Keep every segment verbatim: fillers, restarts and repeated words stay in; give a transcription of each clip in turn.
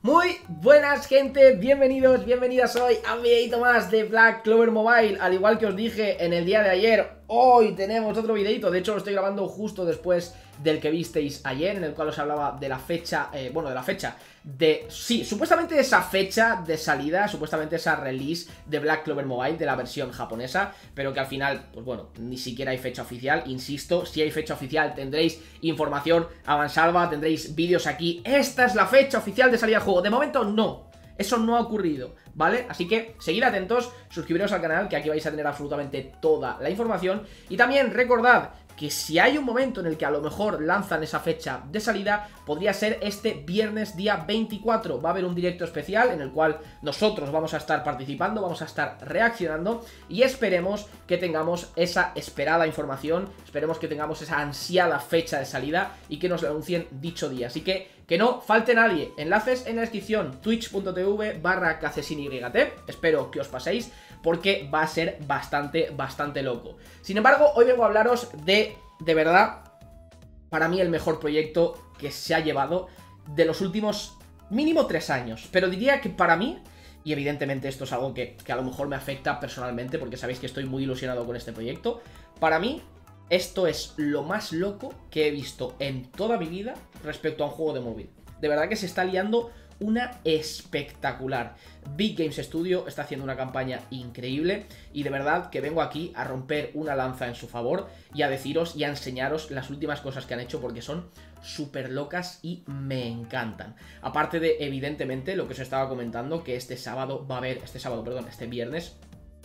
Muy buenas gente, bienvenidos, bienvenidas hoy a un videito más de Black Clover Mobile. Al igual que os dije en el día de ayer, hoy tenemos otro videito. De hecho lo estoy grabando justo después del que visteis ayer, en el cual os hablaba de la fecha, eh, bueno, de la fecha de, sí, supuestamente esa fecha de salida, supuestamente esa release de Black Clover Mobile, de la versión japonesa, pero que al final, pues bueno, ni siquiera hay fecha oficial. Insisto, si hay fecha oficial tendréis información a mansalva, tendréis vídeos aquí. Esta es la fecha oficial de salida del juego. De momento no, eso no ha ocurrido, ¿vale? Así que seguid atentos, suscribiros al canal, que aquí vais a tener absolutamente toda la información. Y también recordad que si hay un momento en el que a lo mejor lanzan esa fecha de salida, podría ser este viernes día veinticuatro. Va a haber un directo especial en el cual nosotros vamos a estar participando, vamos a estar reaccionando y esperemos que tengamos esa esperada información, esperemos que tengamos esa ansiada fecha de salida y que nos la anuncien dicho día. Así que que no falte nadie. Enlaces en la descripción, twitch.tv barra kacesinyt. Espero que os paséis porque va a ser bastante, bastante loco. Sin embargo, hoy vengo a hablaros de, de verdad, para mí el mejor proyecto que se ha llevado de los últimos mínimo tres años. Pero diría que para mí, y evidentemente esto es algo que, que a lo mejor me afecta personalmente porque sabéis que estoy muy ilusionado con este proyecto, para mí esto es lo más loco que he visto en toda mi vida respecto a un juego de móvil. De verdad que se está liando una espectacular. Big Games Studio está haciendo una campaña increíble y de verdad que vengo aquí a romper una lanza en su favor y a deciros y a enseñaros las últimas cosas que han hecho porque son súper locas y me encantan. Aparte de, evidentemente, lo que os estaba comentando, que este sábado va a haber, este sábado, perdón, este viernes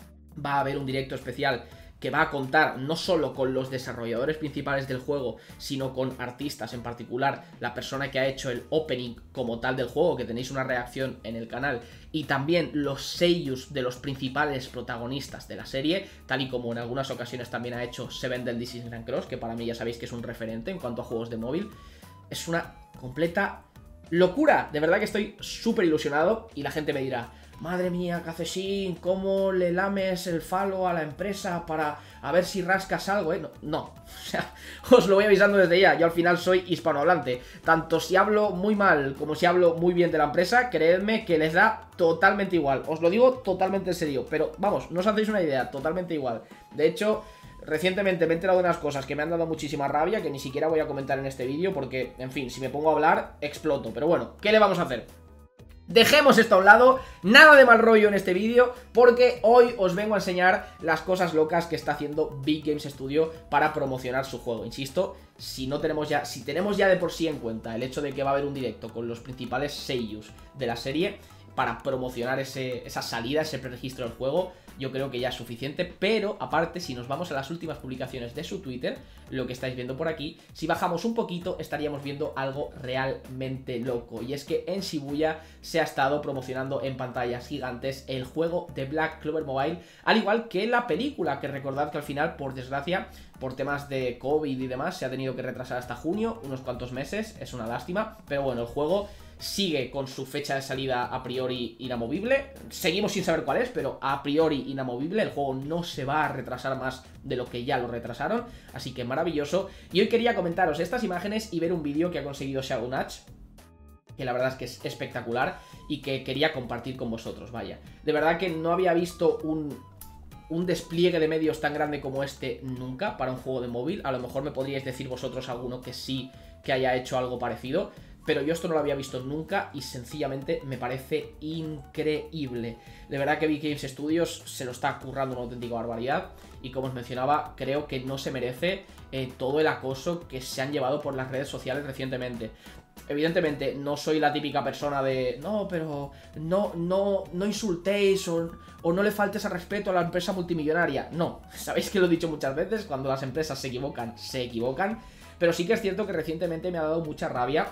va a haber un directo especial que va a contar no solo con los desarrolladores principales del juego, sino con artistas, en particular la persona que ha hecho el opening como tal del juego, que tenéis una reacción en el canal, y también los seiyus de los principales protagonistas de la serie, tal y como en algunas ocasiones también ha hecho Seven del This is Grand Cross, que para mí ya sabéis que es un referente en cuanto a juegos de móvil. Es una completa locura, de verdad que estoy súper ilusionado y la gente me dirá: madre mía, Kacesyn, ¿cómo le lames el falo a la empresa para a ver si rascas algo, eh? No, no, o sea, os lo voy avisando desde ya. Yo al final soy hispanohablante. Tanto si hablo muy mal como si hablo muy bien de la empresa, creedme que les da totalmente igual. Os lo digo totalmente en serio, pero vamos, no os hacéis una idea, totalmente igual. De hecho, recientemente me he enterado de unas cosas que me han dado muchísima rabia, que ni siquiera voy a comentar en este vídeo porque, en fin, si me pongo a hablar, exploto. Pero bueno, ¿qué le vamos a hacer? Dejemos esto a un lado, nada de mal rollo en este vídeo, porque hoy os vengo a enseñar las cosas locas que está haciendo Big Games Studio para promocionar su juego. Insisto, si no tenemos ya, si tenemos ya de por sí en cuenta el hecho de que va a haber un directo con los principales seiyus de la serie para promocionar ese, esa salida, ese preregistro del juego, yo creo que ya es suficiente. Pero aparte, si nos vamos a las últimas publicaciones de su Twitter, lo que estáis viendo por aquí, si bajamos un poquito estaríamos viendo algo realmente loco, y es que en Shibuya se ha estado promocionando en pantallas gigantes el juego de Black Clover Mobile, al igual que la película, que recordad que al final, por desgracia, por temas de COVID y demás, se ha tenido que retrasar hasta junio, unos cuantos meses, es una lástima, pero bueno, el juego sigue con su fecha de salida a priori inamovible. Seguimos sin saber cuál es, pero a priori inamovible. El juego no se va a retrasar más de lo que ya lo retrasaron, así que maravilloso. Y hoy quería comentaros estas imágenes y ver un vídeo que ha conseguido Shadow Nudge, que la verdad es que es espectacular y que quería compartir con vosotros, vaya. De verdad que no había visto un... un despliegue de medios tan grande como este nunca para un juego de móvil. A lo mejor me podríais decir vosotros alguno que sí que haya hecho algo parecido, pero yo esto no lo había visto nunca y sencillamente me parece increíble. De verdad que Big Games Studios se lo está currando una auténtica barbaridad y, como os mencionaba, creo que no se merece eh, todo el acoso que se han llevado por las redes sociales recientemente. Evidentemente no soy la típica persona de no, pero no, no, no insultéis o, o no le faltes al respeto a la empresa multimillonaria. No, sabéis que lo he dicho muchas veces, cuando las empresas se equivocan, se equivocan. Pero sí que es cierto que recientemente me ha dado mucha rabia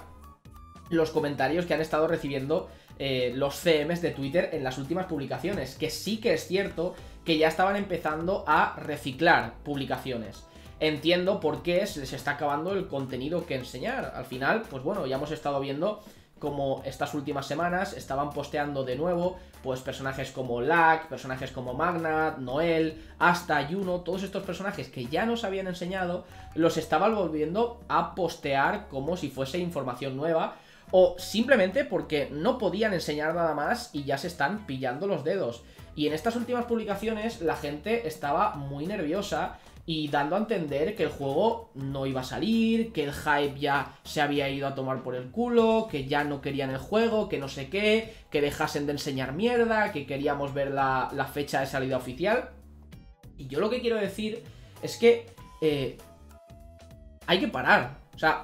los comentarios que han estado recibiendo eh, los C Ms de Twitter en las últimas publicaciones, que sí que es cierto que ya estaban empezando a reciclar publicaciones. Entiendo por qué se les está acabando el contenido que enseñar. Al final, pues bueno, ya hemos estado viendo como estas últimas semanas estaban posteando de nuevo pues personajes como Lack, personajes como Magnat, Noel, hasta Juno, todos estos personajes que ya nos habían enseñado, los estaban volviendo a postear como si fuese información nueva, o simplemente porque no podían enseñar nada más y ya se están pillando los dedos. Y en estas últimas publicaciones la gente estaba muy nerviosa y dando a entender que el juego no iba a salir, que el hype ya se había ido a tomar por el culo, que ya no querían el juego, que no sé qué, que dejasen de enseñar mierda, que queríamos ver la, la fecha de salida oficial. Y yo lo que quiero decir es que eh, hay que parar. O sea,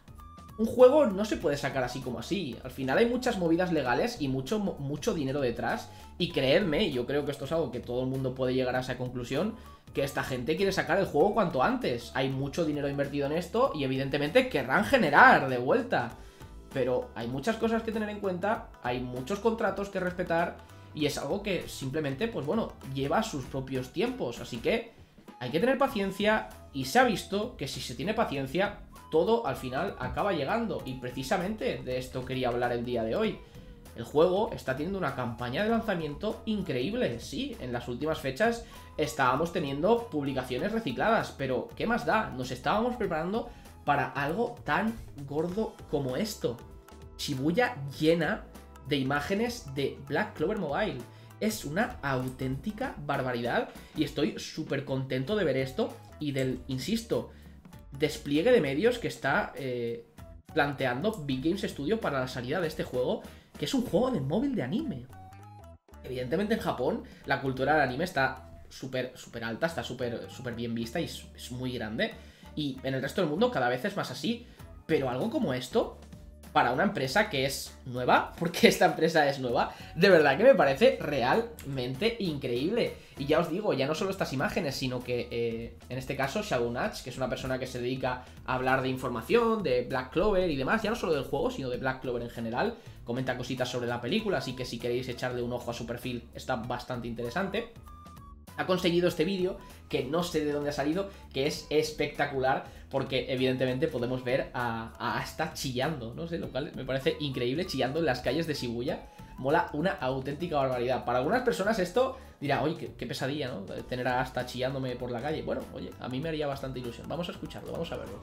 un juego no se puede sacar así como así. Al final hay muchas movidas legales y mucho, mucho dinero detrás. Y creedme, yo creo que esto es algo que todo el mundo puede llegar a esa conclusión, que esta gente quiere sacar el juego cuanto antes. Hay mucho dinero invertido en esto y evidentemente querrán generar de vuelta. Pero hay muchas cosas que tener en cuenta, hay muchos contratos que respetar y es algo que simplemente, pues bueno, lleva sus propios tiempos. Así que hay que tener paciencia y se ha visto que si se tiene paciencia, todo al final acaba llegando. Y precisamente de esto quería hablar el día de hoy. El juego está teniendo una campaña de lanzamiento increíble. Sí, en las últimas fechas estábamos teniendo publicaciones recicladas, pero ¿qué más da? Nos estábamos preparando para algo tan gordo como esto. Shibuya llena de imágenes de Black Clover Mobile. Es una auténtica barbaridad y estoy súper contento de ver esto y del, insisto, despliegue de medios que está eh, planteando Big Games Studio para la salida de este juego, que es un juego de móvil de anime. Evidentemente en Japón la cultura del anime está súper súper alta, está súper súper bien vista y es, es muy grande. Y en el resto del mundo cada vez es más así. Pero algo como esto, para una empresa que es nueva, porque esta empresa es nueva, de verdad que me parece realmente increíble. Y ya os digo, ya no solo estas imágenes, sino que eh, en este caso Shagunach, que es una persona que se dedica a hablar de información, de Black Clover y demás, ya no solo del juego, sino de Black Clover en general, comenta cositas sobre la película, así que si queréis echarle un ojo a su perfil está bastante interesante. Ha conseguido este vídeo, que no sé de dónde ha salido, que es espectacular, porque evidentemente podemos ver a, a Asta chillando, no sé, lo cual me parece increíble, chillando en las calles de Shibuya. Mola una auténtica barbaridad. Para algunas personas esto dirá, oye, qué, qué pesadilla, ¿no? Tener a Asta chillándome por la calle. Bueno, oye, a mí me haría bastante ilusión. Vamos a escucharlo, vamos a verlo.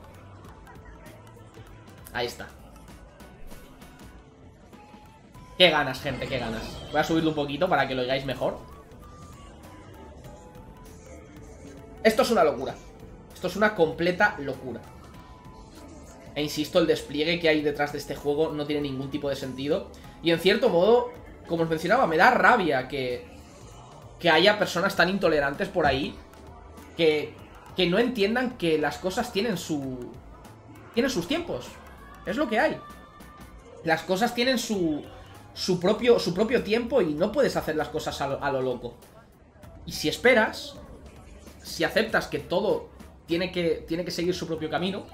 Ahí está. Qué ganas, gente, qué ganas. Voy a subirlo un poquito para que lo oigáis mejor. Esto es una locura. Esto es una completa locura. E insisto, el despliegue que hay detrás de este juego no tiene ningún tipo de sentido. Y en cierto modo, como os mencionaba, me da rabia que, que haya personas tan intolerantes por ahí que, que no entiendan que las cosas tienen su... tienen sus tiempos. Es lo que hay. Las cosas tienen su... Su propio, su propio tiempo y no puedes hacer las cosas a lo, a lo loco. Y si esperas, si aceptas que todo tiene que, tiene que seguir su propio camino,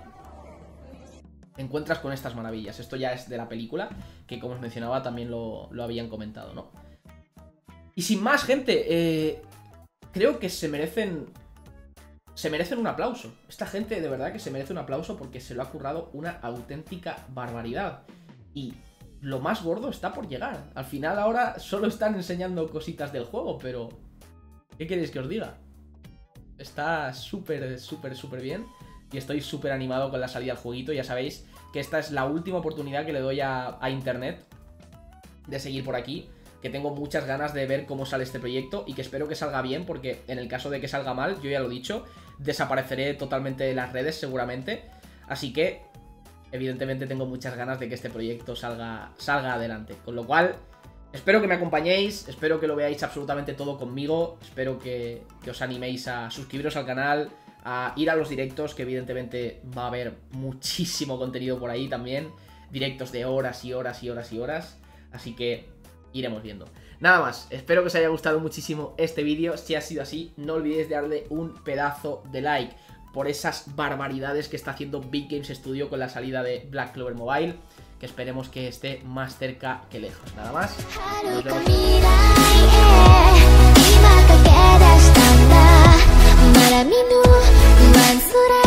te encuentras con estas maravillas. Esto ya es de la película, que como os mencionaba también lo, lo habían comentado, ¿no? Y sin más, gente, eh, creo que se merecen... Se merecen un aplauso. Esta gente de verdad que se merece un aplauso porque se lo ha currado una auténtica barbaridad. Y... lo más gordo está por llegar. Al final ahora solo están enseñando cositas del juego, pero... ¿qué queréis que os diga? Está súper, súper, súper bien. Y estoy súper animado con la salida del jueguito. Ya sabéis que esta es la última oportunidad que le doy a, a internet de seguir por aquí. Que tengo muchas ganas de ver cómo sale este proyecto y que espero que salga bien, porque en el caso de que salga mal, yo ya lo he dicho, desapareceré totalmente de las redes seguramente. Así que... evidentemente tengo muchas ganas de que este proyecto salga, salga adelante. Con lo cual, espero que me acompañéis, espero que lo veáis absolutamente todo conmigo, espero que, que os animéis a suscribiros al canal, a ir a los directos, que evidentemente va a haber muchísimo contenido por ahí también. Directos de horas y horas y horas y horas, así que iremos viendo. Nada más, espero que os haya gustado muchísimo este vídeo. Si ha sido así, no olvidéis de darle un pedazo de like por esas barbaridades que está haciendo Big Games Studio con la salida de Black Clover Mobile, que esperemos que esté más cerca que lejos. Nada más, nos vemos.